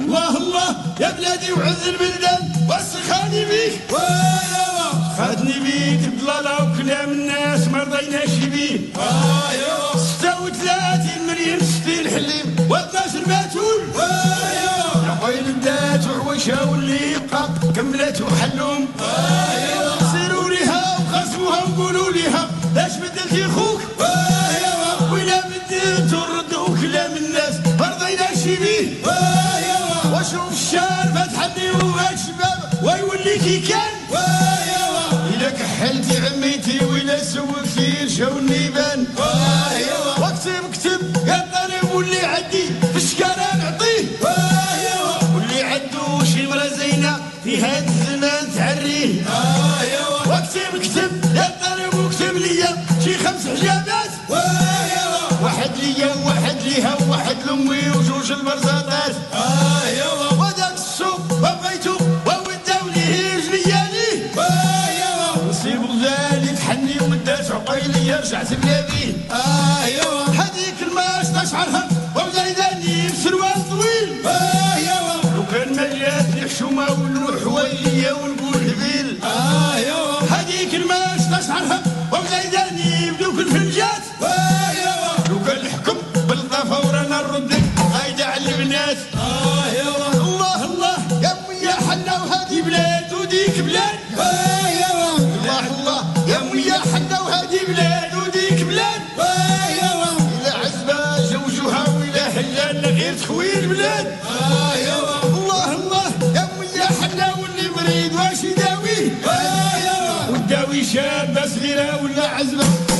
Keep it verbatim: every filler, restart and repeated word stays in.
الله الله يا بلادي وعز البلدان وسخاني بيك خدني بيك الضلالة وكلام الناس ما رضيناش بيه ستة وثلاثين مليون ستين حليم واثناش الماتول يا خويا بدات وعويشها واللي يبقى كملت وحلهم سيروا ليها وقسموها وقولوا ليها اش بدلتي خوك ولا بدلتو ردوا كلام الناس ما رضيناش بيه واشوف الشارع فتحني وهاد الشباب ويولي كي كان إلا كحلتي عميتي وإلا سوقتي رشاو النيبان واكتب اكتب يا طالب واللي عندي في الشكارة نعطيه واللي عندو شي مرا زينة في هاد الزمان تعريه واكتب اكتب يا طالب واكتب ليا شي خمس حجابات واحد ليا وواحد ليها وواحد لأمي وجوج المرزاقات وداك السوق وبغيتو ووداو ليه رجلياني نصيب الله تحني ودات عقيلي رجعت بلادي هذيك الماس تشعرها وبزايداني بسروال طويل لو كان ما جاتني حشومه ونروح حواليا ونقول هبيل هذيك الماس تشعرها وبزايداني بدوك الفنجات لو كان الحكم بالضافه ورانا نردك غايده على البنات الله الله يا امي يا حنا وهذه بلاد وديك بلاد الله الله يا امي يا حنا وهذه بلاد وديك بلاد الى عزبه زوجها والى هلال غير تخويل بلاد الله الله يا امي يا حنا واللي مريض واش يداويه وداوي شابه صغيره ولا عزبه